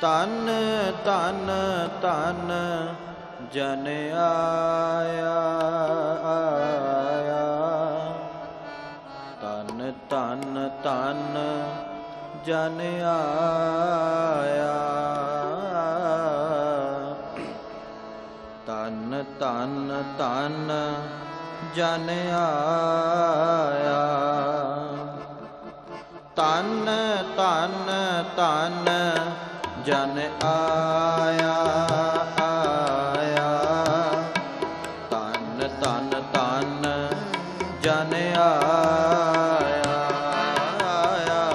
ਧਨ ਧਨ ਧਨ ਜਨ ਆਇਆ ਆਇਆ। ਧਨ ਧਨ ਧਨ ਜਨ ਆਇਆ। ਧਨ ਧਨ ਧਨ ਜਨ ਆਇਆ। ਧਨ ਧਨ ਧਨ ਜਨ ਆਇਆ ਆਇਆ। ਧਨ ਧਨ ਧਨ ਜਨ ਆਇਆ ਆਇਆ।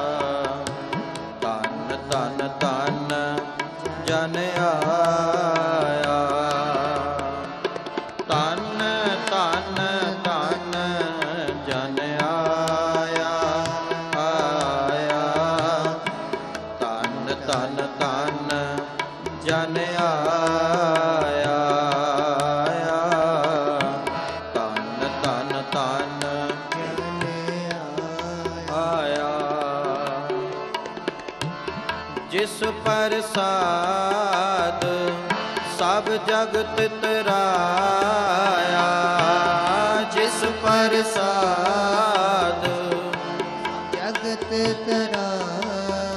ਧਨ ਧਨ ਧਨ ਜਨ ਆਇਆ। ਧਨ ਧਨ ਧਨ ਜਨ ਆਇਆ ਆਇਆ। ਧਨ ਧਨ ਧਨ ਜਨ ਆਇਆ ਆਇਆ। ਧਨ ਧਨ ਧਨ ਆਇਆ। ਜਿਸ ਪ੍ਰਸਾਦ ਸਭ ਜਗਤ ਤਰਾਇਆ। ਜਿਸ ਪ੍ਰਸਾਦ ਜਗਤ ਤਰਾਇਆ।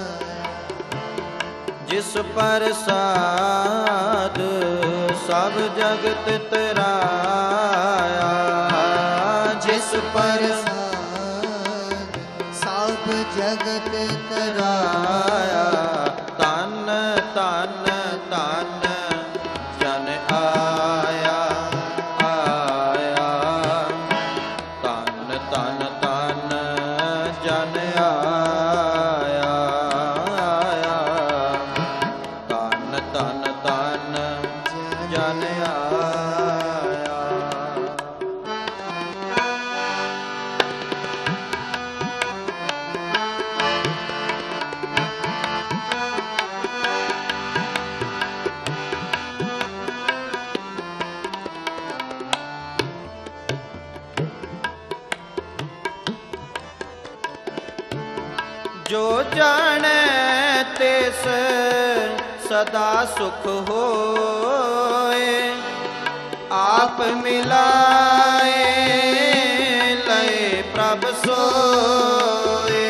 ਜਿਸ ਪ੍ਰਸਾਦ ਸਭ ਜਗਤ ਤਰਾਇਆ। ਜਿਸ ਪ੍ਰਸਾਦ ਸਭ ਜਗਤ ਤਰਾਇਆ। ਤਨ ਤਨ ਤਨ ਜਨ ਆਇਆ ਆਇਆ। ਤਨ ਤਨ ਤਨ ਜਨ ਆਇਆ ਆਇਆ। ਤਨ ਤਨ ਤਨ ਜਨ ਆਇਆ। ਜੋ ਜਾਣੈ ਤਿਸ ਸਦਾ ਸੁਖ ਹੋਏ। ਆਪ ਮਿਲਾਏ ਲਏ ਪ੍ਰਭ ਸੋਏ।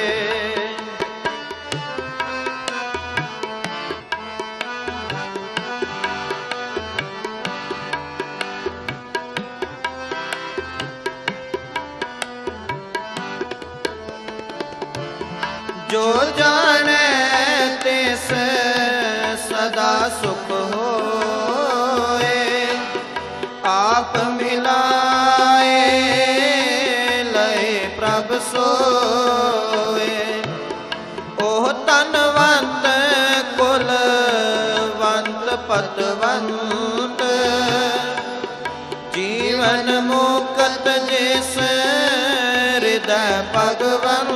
ਜੋ ਜਾਣੈ ਤਿਸ ਸਦਾ ਸੁਖ ਹੋਏ। ਆਪ ਮਿਲਾਏ ਲਏ ਪ੍ਰਭ ਸੋਏ। ਉਹ ਧਨਵੰਤ ਕੁਲਵੰਤ ਪਤਵੰਤ। ਜੀਵਨ ਮੁਕਤ ਜਿਸ ਹਿਰਦੈ ਭਗਵੰਤ।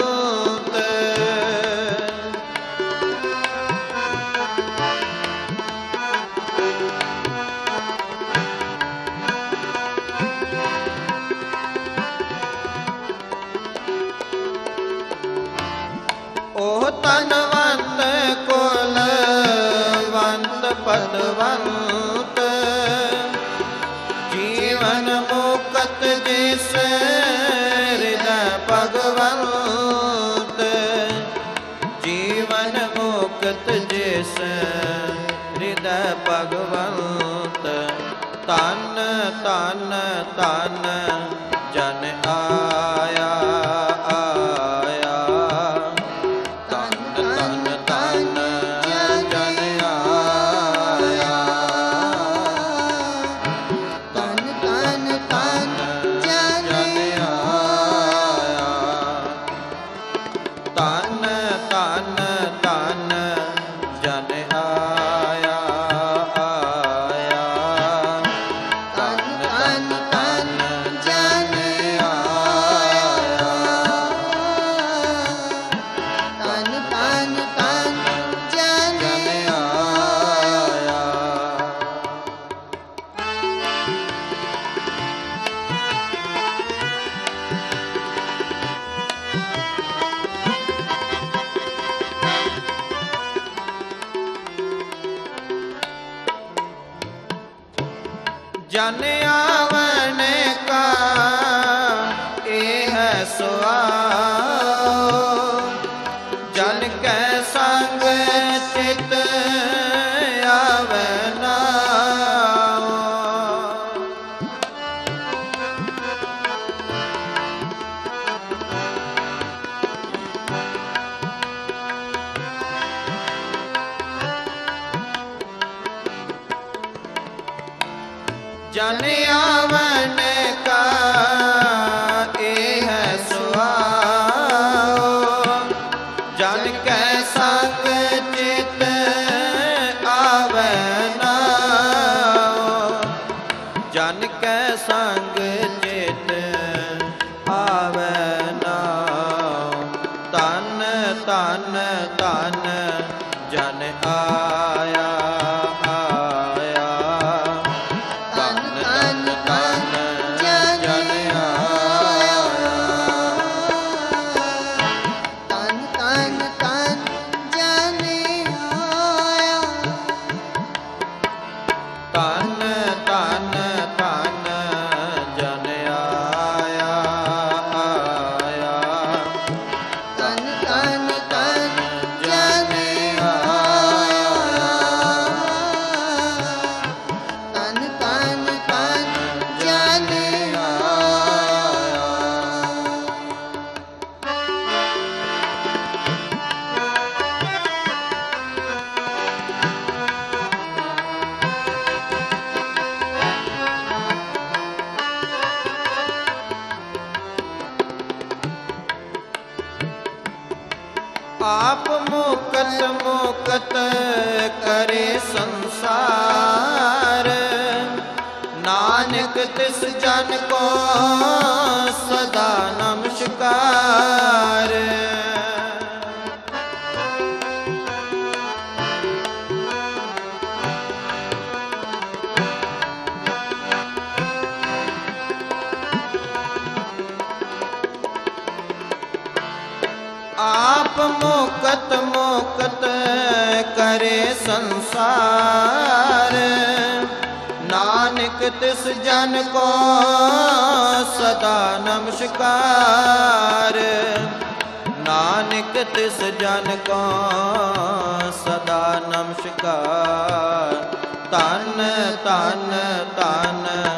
ਉਹ ਧਨਵੰਤ ਕੁਲਵੰਤ ਪਤਵੰਤ। ਜੀਵਨ ਮੁਕਤ ਜਿਸ ਹਿਰਦੈ ਭਗਵੰਤ। ਜੀਵਨ ਮੁਕਤ ਜਿਸ ਹਿਰਦੈ ਭਗਵੰਤ। ਤਨ ਤਨ ਤਨ ਜਨ ਆਇਆ ਆਇਆ। ਤਨ ਤਨ ਤਨ ਜਨ ਆਇਆ। ਤਨ ਤਨ ਤਨ ਜਨ ਆਇਆ। ਤਨ ਤਨ ਤਨ ਜਨ ਆਇਆ ਆਇਆ। ਤਨ ਤਨ ਤਨ ਜਨ जन आवन का एह सुआओ, जन कै संग चित आवे नाओ। जन आवन का एह सुआओ, जन कै संग चित आवे नाओ, जन कै संग चित आवे नाओ। तन तन तन जन आया आया, तन तन तन जन आया, तन तन तन जन आया, तन तन तन जन आया आया, तन तन तन जन आया, तन तन तन जन आया। आप मुकत मुकत करे संसार, नानक तिस जन को सदा नमस्कार। आप मुकत मुकत करे संसार, नानक तिस जन को सदा नमस्कार। नानक तिस जन को सदा नमस्कार। तन तन तन